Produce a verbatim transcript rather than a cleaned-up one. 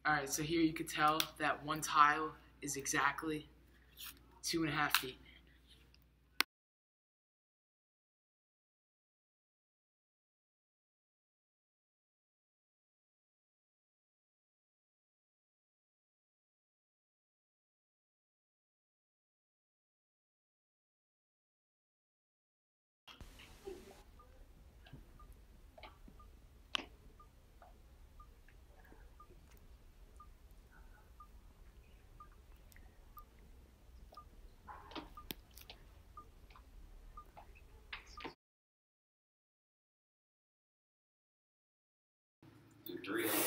Alright, so here you could tell that one tile is exactly two and a half feet. Three.